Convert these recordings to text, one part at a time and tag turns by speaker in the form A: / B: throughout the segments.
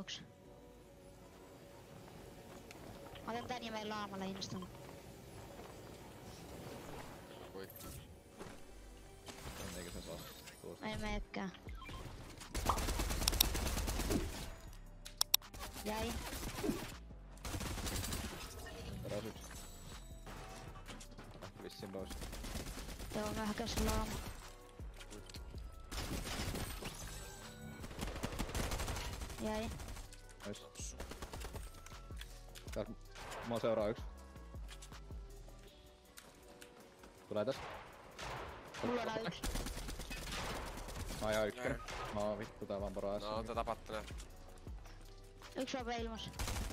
A: juokse. Mä otan tän ja menen laamalle instan.
B: Kui.
C: Eikö se saa tuosta?
A: Ei meekään. Jäi.
C: Peräs yks. Vissiin pois.
A: Joo, mä häkäsin laama. Jäi.
C: Ois. Täällä mua seuraa yks. Tulee täs.
A: Mulla on yksi.
C: Mä oon ihan ykkönen. Mä oon vittu tää vaan paras.
B: No, tätä pattelee.
A: Yksi on ilmassa.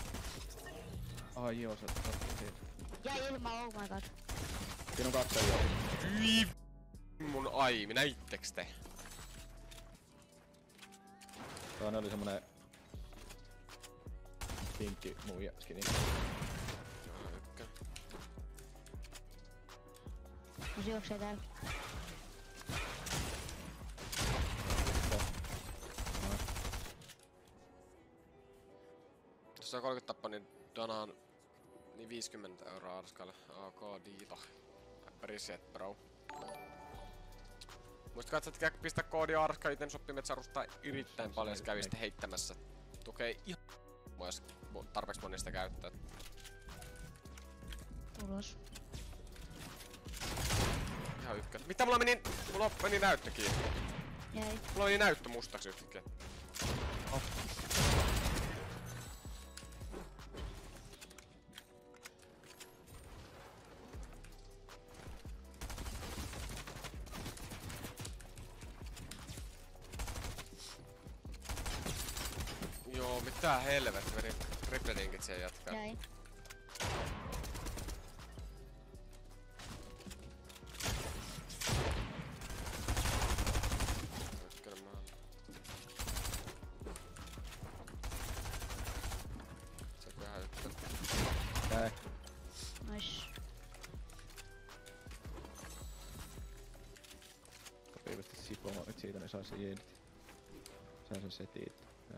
C: Ai joo, se otti siitä.
A: Jäi ilmaan, oh my god.
C: Siinä on kaksi jo.
B: Hyi mun aimi, näitteks te?
C: Toinen oli semmonen pinkki muija skini.
B: Ykkönen.
A: No se juoksee täällä.
B: Jos se on 30 tappa, niin donaan niin 50 € Arskalle. AK Diita. Appreciate bro. Muistakaa, että pistää koodi Arska, iten soppimet sarustaa erittäin paljon, se kävi sitten heittämässä. Tukee ihan jos tarpeeksi moni sitä käyttää.
A: Ulos.
B: Ihan ykkönen. Mitä mulla meni näyttö kiinni?
A: Jäi.
B: Mulla meni näyttö mustaksi yhtäkkiä.
C: Oh.
B: Joo, mitä helvetti, meni tripledinkit siihen jatkaa.
A: Jäi.
B: Ykkönen maalla. Se on ihan ykkönen.
C: Jäi.
A: Nois.
C: Sopiivasti sipomaan nyt siitä, niin sais se jeenit. Sain sen setit.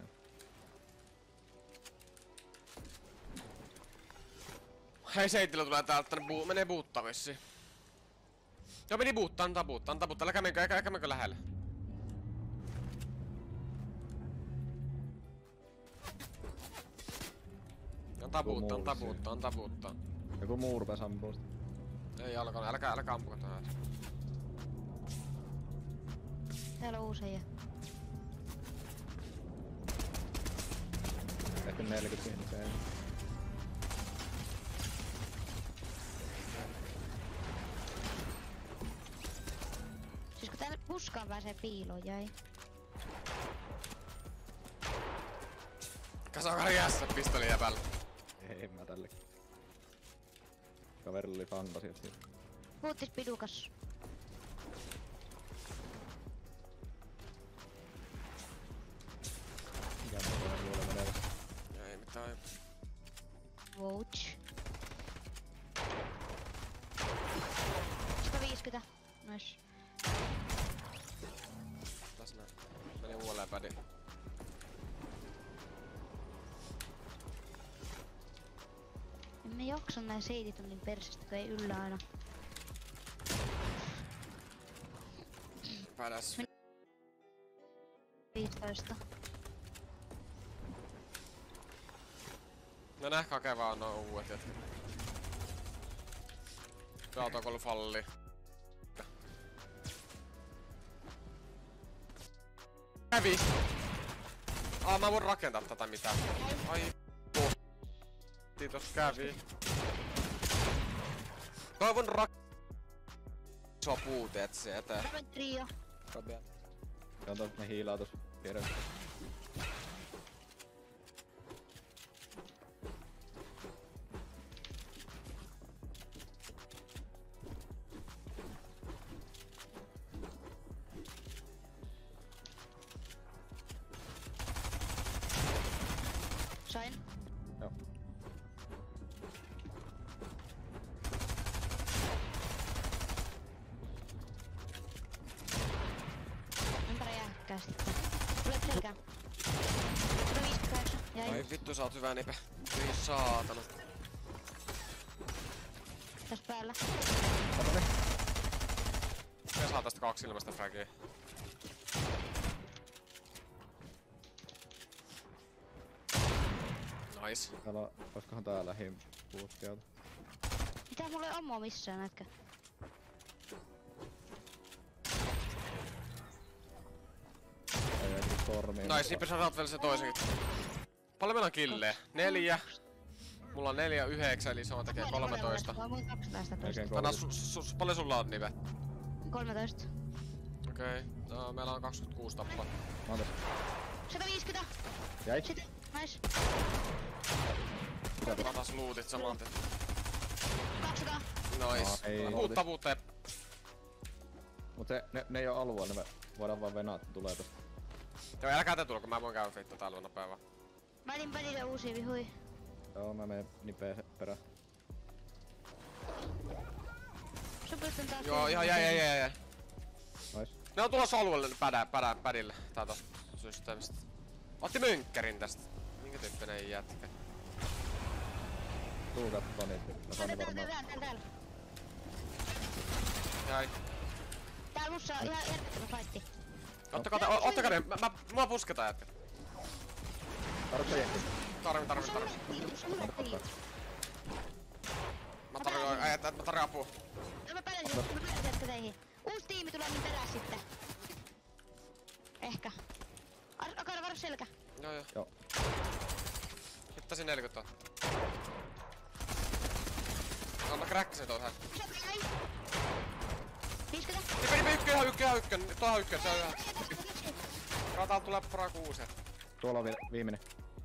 B: Hei, Seittilä tulee täältä, menee buuttaa vissiin. Joo, meni buuttaa, antaa buuttaa. Älkää menkö lähelle. Antaa buuttaa.
C: Joku muu rupes ampuu sitä.
B: Ei alkanut, älkää ampuko tähän.
A: Täällä on uusia.
C: Ehkä 40 henkeä.
A: Siis kun tänne puskaan pääsee piiloon, jäi.
B: Kasakari jässä pistoli jäpällä.
C: Ei mä tällekin. Kaverilla oli fantasiat siitä.
A: Puuttis pidukas.
C: Mikä mä tuolla muulle menee vasta.
B: Ei mitään.
A: Vouch. 150. Nois.
B: Tässä näin. Meni uudelleen pädi.
A: En mä jaksa nää seitit on niin persestä, kun ei yllä aina.
B: Pädäs.
A: 15.
B: No nähkää hakevaa noin uudet jätkät. Tuo autokollu falli. Kävi! Mä voin rakentaa tätä mitään. Ai kiitos kävi. Toivon iso puute, et se eteen.
A: Robin trio.
C: Rabia. Kato, ne hiilaa tossa vieressä.
A: Sain.
C: Joo.
A: Ympärä jääkkää sitten. Tulee selkään. 158.
B: Ai vittu sä oot hyvä nipe. Hyi saatana.
A: Täs päällä.
C: Katone.
B: Me saa tästä 2 ilmasta fragia. Nice.
C: Täällä on, oiskohan tää lähin puuttialta?
A: Mitä mulla ei ammoa missään nätkö?
C: Ei kyllä tormiin.
B: Nice, Nipe sä saat vielä se toisenkin. Paljon meillä on killejä? 4. Mulla on 4, 9, eli se on tekee 13.
A: Mulla on 12
C: Melkein
B: Anna,
C: 30.
B: paljon sulla on nive?
A: 13.
B: Okei, no, meillä on 26 tappaa.
C: Mä oon tässä.
A: 150.
C: Jäi?
A: Sitten. Nice.
B: Otas lootit saman tien.
A: 200.
B: Nice.
C: Ei.
B: Puutta ja...
C: Mut ne ei oo alueella, me voidaan vaan venaa, että tulee tosta.
B: Joo, älkää te tulko, mä voin käydä feittaa täällä nopea vaan.
A: Mä etin pedille uusia vihui.
C: Joo, mä menen nipeen perään.
A: Sä pystyn taas...
B: Joo, ihan jäi.
C: Nice.
B: Ne on tulossa alueelle pädille täältä systeemistä. Otti mönkkärin tästä. Minkä tyyppinen jätkä?
C: Tuu kattoo niitä. Mä saan ne varmaan.
A: Täällä.
B: Jäi.
A: Täällä mussa on ihan järkyttävä fightti.
B: Ottakaa ne, mä pusketaan jätkä.
C: Tarvitse jenkki.
B: Tarvin. Mä tarvin apua.
A: Mä pääsen jätkä teihin. Uusi tiimi tulee min perään sitten. Ehkä. Akara varo selkä.
B: Joo. Hittasin 40 000. Mä kräkkäsin tuon tähän.
A: 50.
B: Nipe ihan ykkönen. Tuo ihan ykkönen, se on ihan... Täältä tulee pora 6.
C: Tuolla on viimeinen.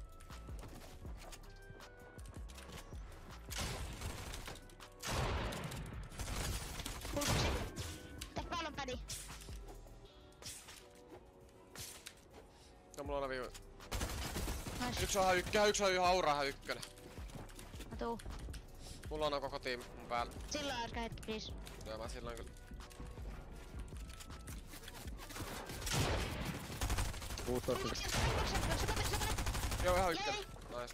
A: Pulpsi. Täs päällä on pädi.
B: No mulla on läpi...
A: Nice.
B: Yksi on ihan aura ykkönen.
A: Mä tuu.
B: Mulla on koko tiimi mun päällä.
A: Silloin äsken hetki please.
B: Joo, mä silloin kyllä.
C: 16.
B: Joo, ihan ykkönen. Nice.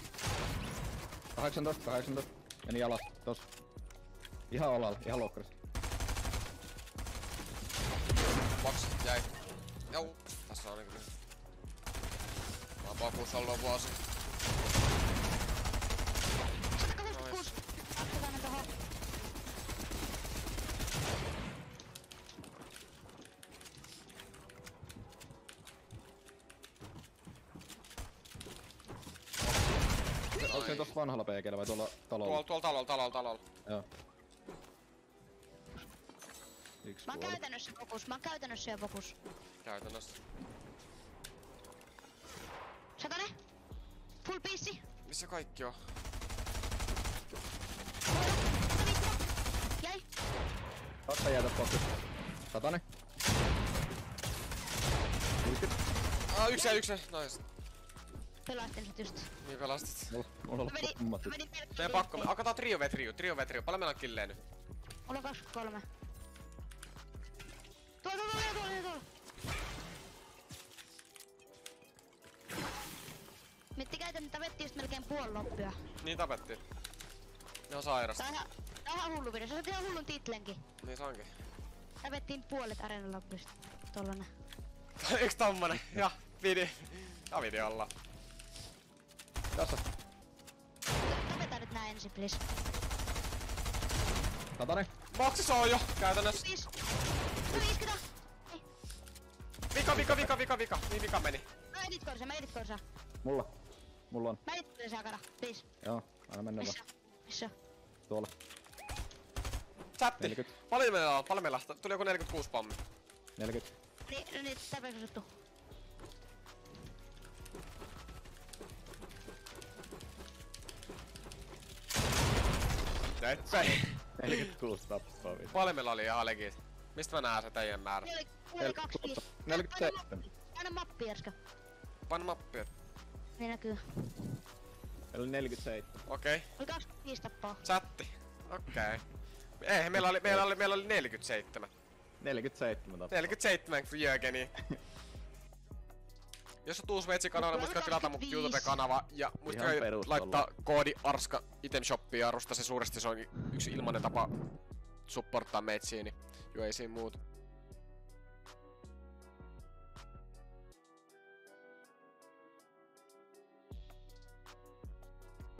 C: 18. Meni alas. Tos. Ihan alalla. Ihan loukkarissa.
B: Box jäi. Jau. Tässä on niinku... Mä oon pakuus ollut vuosi.
A: 166. Aktivainen tohon.
C: Onko se tossa vanhalla PG:llä vai tuolla talolla?
B: Tuolla talolla.
C: Joo. Yksi
A: Mä oon
C: kuoli.
A: käytännössä jo fokus.
B: Käytännössä.
A: Satane. Full piece.
B: Missä kaikki on?
A: Jäi.
C: Tossa jäätä fokus. Satanen. 60.
B: Yksi. Nice.
A: Pelastin sit just.
B: Niin pelastit.
C: Mulla on ollut kummat.
B: Teidän pakko. Alkataan trio v trio. Paljon meillä on killejä nyt?
A: Mulla on 23. Tuolla. Miettikää, että ne tapettiin just melkein puoli loppua.
B: Niin tapettiin. Ne on sairasta.
A: Tää on ihan hullu video. Sä saat ihan hullun titlenkin.
B: Niin se onkin.
A: Tapettiin puolet areenan loppuista. Tollanen.
B: Eiks tommonen? Ja videolla.
C: Tässä.
A: Tapetaan nyt nää ensin, please.
C: Satanen.
B: Boksissa on jo käytännössä.
A: 50.
B: Vika. Niin vika meni.
A: Mä edit korsaa.
C: Mulla on.
A: Mä edit korsaa, Akara. Please.
C: Joo. Aina mennä vaan.
A: Missä?
C: Tuolla.
B: Chatti.
C: 40.
B: Paljon meillä on? Tuli joku 46 pommi.
C: 40.
A: Niin, täpäks osuttu.
B: Näitte.
C: 46 tappaa vielä.
B: Paljon meillä oli ihan legit. Mistä mä näen se teidän määrä?
A: Mulla oli 25.
C: 47.
A: Aina mappi, Erska.
B: Paina mappia.
A: Niin näkyy.
C: Meillä oli 47.
B: Okei.
A: Oli 25 tappaa.
B: Chatti. Okei. Ei, meillä oli 47.
C: 47 tappaa.
B: 47 för Jörgeni. Jos oot uusi Veitsi-kanavalle,
A: Mut
B: muistakaa tilata mun
A: 25.
B: YouTube-kanava ja muistakaa
C: Ihan perus
B: laittaa koodi Arska Item Shoppiin ja arvostaa se suuresti, se on yksi ilmainen tapa supporttaa meitsiä, niin joo ei siinä muuta.